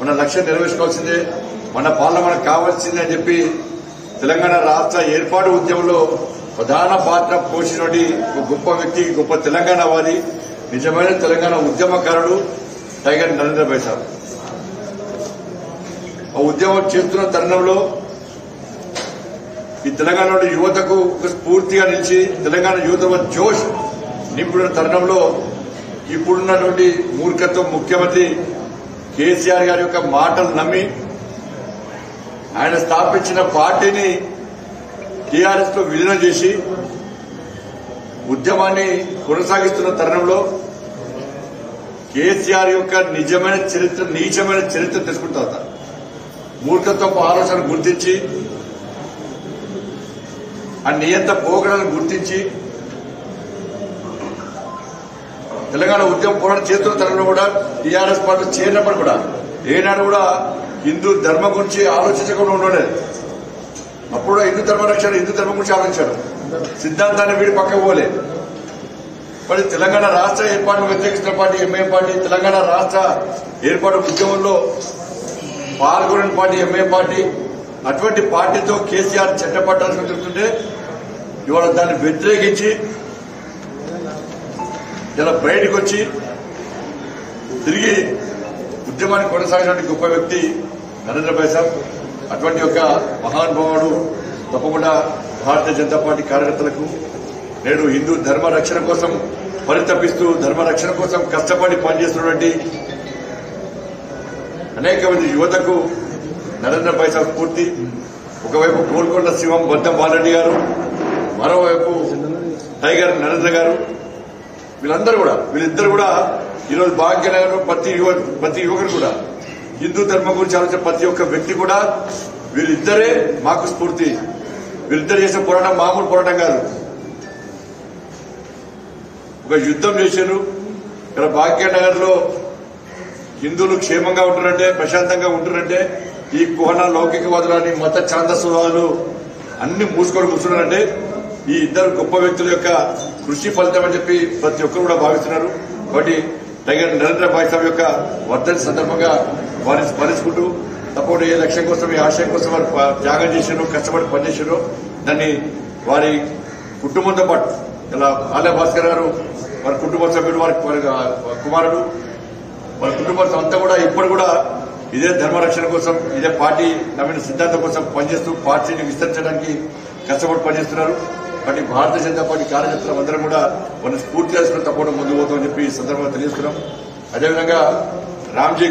మన లక్ష్యం నెరవేర్చుకోవాల్సిందే, మన పాలన మనకు కావాల్సిందే అని చెప్పి తెలంగాణ రాష్ట్ర ఏర్పాటు ఉద్యమంలో ప్రధాన పాత్ర పోషించినటువంటి ఒక గొప్ప వ్యక్తి, గొప్ప తెలంగాణ వాది, నిజమైన తెలంగాణ ఉద్యమకారుడు టైగర్ నరేంద్ర భాయ్ సాబ్. ఆ ఉద్యమం చేస్తున్న తరుణంలో ఈ తెలంగాణలోని యువతకు ఒక స్ఫూర్తిగా నిలిచి తెలంగాణ యువత జోష్ నింపుతున్న తరుణంలో ఇప్పుడున్నటువంటి మూర్ఖత్వం ముఖ్యమంత్రి కేసీఆర్ గారి యొక్క మాటలు నమ్మి ఆయన స్థాపించిన పార్టీని టీఆర్ఎస్ లో విలీనం చేసి ఉద్యమాన్ని కొనసాగిస్తున్న తరుణంలో కేసీఆర్ యొక్క నిజమైన చరిత్ర, నీచమైన చరిత్ర తెలుసుకుంటా మూర్ఖత్వపు ఆలోచన గుర్తించి ఆ నియంత పోగడలను గుర్తించి తెలంగాణ ఉద్యమం పోరాటం చేస్తున్న తరంలో కూడా టీఆర్ఎస్ పార్టీ చేరినప్పుడు కూడా ఏనాడు కూడా హిందూ ధర్మం గురించి ఆలోచించకుండా ఉండలేదు. అప్పుడు హిందూ ధర్మ రక్షణ, హిందూ ధర్మం గురించి ఆలోచించాడు. సిద్ధాంతాన్ని వీడి పక్కకు పోలే. మరి తెలంగాణ రాష్ట్ర ఏర్పాటును వ్యతిరేకిస్తున్న పార్టీ ఎంఐఎం పార్టీ, తెలంగాణ రాష్ట్ర ఏర్పాటు ఉద్యమంలో పాల్గొన్న పార్టీ ఎంఐఎం పార్టీ, అటువంటి పార్టీతో కేసీఆర్ చెట్టపట్టాల్సి చెప్తుంటే ఇవాళ దాన్ని వ్యతిరేకించి ఇలా బయటకు వచ్చి తిరిగి ఉద్యమాన్ని కొనసాగినటువంటి గొప్ప వ్యక్తి నరేంద్ర భాయ్ సాబ్. అటువంటి యొక్క మహానుభావుడు తప్పకుండా భారతీయ జనతా పార్టీ కార్యకర్తలకు నేడు హిందూ ధర్మ రక్షణ కోసం పరితపిస్తూ ధర్మ రక్షణ కోసం కష్టపడి పనిచేస్తున్నటువంటి అనేక మంది యువతకు నరేంద్ర భాయ్ సాబ్ స్ఫూర్తి. ఒకవైపు గోల్కొండ శివం బద్దం బాలరెడ్డి గారు, మరోవైపు టైగర్ నరేంద్ర గారు, వీళ్ళిద్దరు కూడా ఈరోజు భాగ్యనగర్ ప్రతి యువకుడు కూడా హిందూ ధర్మం గురించి ఆలోచన ప్రతి ఒక్క వ్యక్తి కూడా వీళ్ళిద్దరే మాకు స్ఫూర్తి. వీళ్ళిద్దరు చేసిన పోరాటం మామూలు పోరాటం కాదు. ఒక యుద్ధం చేశారు. ఇక్కడ భాగ్యనగర్ లో హిందువులు క్షేమంగా ఉంటున్నట్టే, ప్రశాంతంగా ఉంటున్నట్టే ఈ కుహన లౌకికవాదులని మత ఛాందస్వాదులు అన్ని మూసుకొని కూర్చున్నారంటే ఈ ఇద్దరు గొప్ప వ్యక్తుల యొక్క కృషి ఫలితం అని చెప్పి ప్రతి ఒక్కరు కూడా భావిస్తున్నారు. కాబట్టి టైగర్ నరేంద్ర భాయ్ సాబ్ యొక్క వర్ధంతి సందర్భంగా వారిని స్మరించుకుంటూ తప్పకుండా ఏ లక్ష్యం కోసం, ఏ ఆశయం కోసం వారు త్యాగం చేశారో, కష్టపడి పనిచేశారో దాన్ని వారి కుటుంబంతో పాటు ఇలా ఆలయ భాస్కర్ గారు, వారి కుటుంబ సభ్యుడు, వారి కుమారుడు, వారి కుటుంబం అంతా కూడా ఇప్పుడు కూడా ఇదే ధర్మ రక్షణ కోసం, ఇదే పార్టీ నవీన సిద్ధాంతం కోసం పనిచేస్తూ పార్టీని విస్తరించడానికి కష్టపడి పనిచేస్తున్నారు. కాబట్టి భారతీయ జనతా పార్టీ కార్యకర్తలు అందరం కూడా వారిని స్ఫూర్తి చేసుకుని తప్పకుండా ముందుకు పోతామని చెప్పి ఈ సందర్భంగా తెలియజేస్తున్నాం. అదేవిధంగా రామ్జీ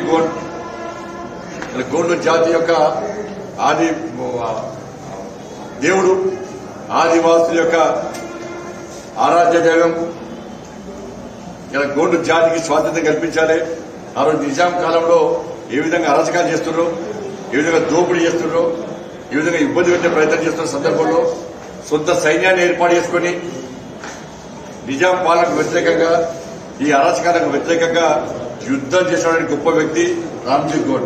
గోండు జాతి యొక్క ఆది దేవుడు, ఆదివాసుల యొక్క ఆరాధ్య దైవం. ఇలా గోండు జాతికి స్వాతంత్ర్యం కల్పించాలి. ఆ రోజు నిజాం కాలంలో ఏ విధంగా అరాచకాలు చేస్తున్నారో, ఏ విధంగా దోపిడీ చేస్తున్నారో, ఏ విధంగా ఇబ్బంది పెట్టే ప్రయత్నం చేస్తున్న సందర్భంలో సొంత సైన్యాన్ని ఏర్పాటు చేసుకుని నిజాం పాలనకు వ్యతిరేకంగా, ఈ అరాచకాలకు వ్యతిరేకంగా యుద్దం చేసిన గొప్ప వ్యక్తి రామ్జీ గోండ్.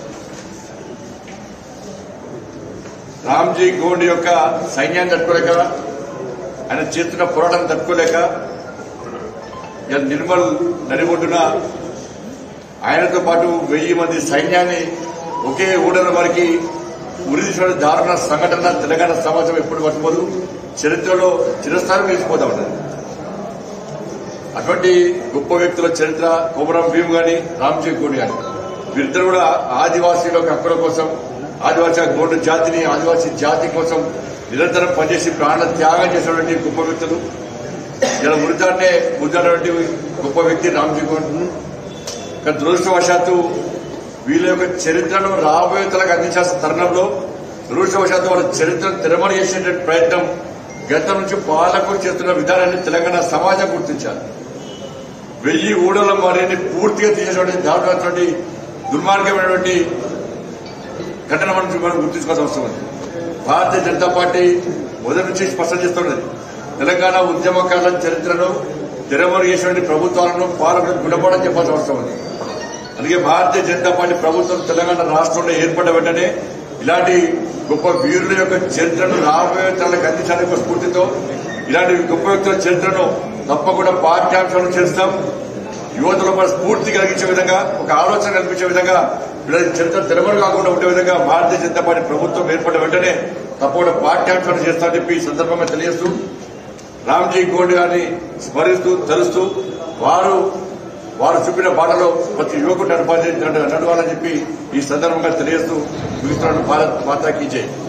రామ్జీ గోండ్ యొక్క సైన్యాన్ని తట్టుకోలేక, ఆయన చేస్తున్న పోరాటం తట్టుకోలేక నిర్మల్ నడిబొడ్డున ఆయనతో పాటు 1000 మంది సైన్యాన్ని ఒకే ఊడల వారికి ఉరిదీసిన దారుణ సంఘటన తెలంగాణ సమాజం ఎప్పుడు పట్టుకోదు, చరిత్రలో చిరస్థానం వేసిపోతా ఉంటుంది. అటువంటి గొప్ప వ్యక్తుల చరిత్ర కొమరం భీమ్ గాని, రామ్జీ గోండ్ గాని, వీరిద్దరు కూడా ఆదివాసీల హక్కుల కోసం, ఆదివాసీ గోండు జాతిని, ఆదివాసీ జాతి కోసం నిరంతరం పనిచేసి ప్రాణ త్యాగం చేసినటువంటి గొప్ప వ్యక్తులు. ఇలా ముద్దాడినటువంటి గొప్ప వ్యక్తి రామ్జీ గోండ్. కానీ దురదృష్టవశాత్తు వీళ్ళ యొక్క చరిత్రను రాబోయే తలకు అందించాల్సిన తరుణంలో దురదృష్టవశాత్తు వాళ్ళ చరిత్రను తిరమడి చేసేటువంటి ప్రయత్నం గతం నుంచి పాలకులు చేస్తున్న విధానాన్ని తెలంగాణ సమాజం గుర్తించాలి. 1000 ఊడల వారిని పూర్తిగా తీసేటువంటి దారుణమైనటువంటి దుర్మార్గమైనటువంటి ఘటన మనం గుర్తించుకోవాల్సిన అవసరం ఉంది. భారతీయ జనతా పార్టీ మొదటి నుంచి స్పష్టం చేస్తున్నది, తెలంగాణ ఉద్యమకారుల చరిత్రను తిరమడి చేసినటువంటి ప్రభుత్వాలను పాలకులకు గుణపడని చెప్పాల్సిన అవసరం ఉంది. అందుకే భారతీయ జనతా పార్టీ ప్రభుత్వం తెలంగాణ రాష్ట్రంలో ఏర్పడ్డ వెంటనే ఇలాంటి గొప్ప వీరుల యొక్క చరిత్రను రాబోయే తరాలకు అందించడానికి స్ఫూర్తితో ఇలాంటి గొప్ప వ్యక్తుల చరిత్రను తప్పకుండా పాఠ్యాంశాలను చేస్తాం. యువతలో స్ఫూర్తి కలిగించే విధంగా, ఒక ఆలోచన కల్పించే విధంగా వీళ్ళ చరిత్ర తెరమరు కాకుండా ఉండే విధంగా భారతీయ జనతా పార్టీ ప్రభుత్వం ఏర్పడిన వెంటనే తప్పకుండా పాఠ్యాంశాలు చేస్తామని చెప్పి ఈ సందర్భంగా తెలియజేస్తూ రామ్జీ గోండ్ గారిని స్మరిస్తూ తెలుస్తూ వారు చూపిన బాటలో ప్రతి యువకుడు నడవాలని చెప్పి ఈ సందర్భంగా తెలియజేస్తూ ముగిస్తున్నాను. భారత్ మాతాకి జై.